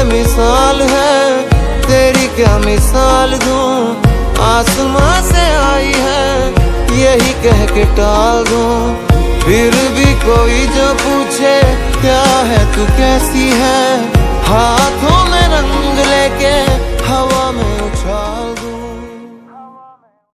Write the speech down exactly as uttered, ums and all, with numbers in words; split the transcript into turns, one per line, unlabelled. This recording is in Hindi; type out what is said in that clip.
बेमिसाल है, तेरी क्या मिसाल दूं। आसमां से आई है यही कह के टाल दूं, फिर भी कोई जो पूछे क्या है तू कैसी है,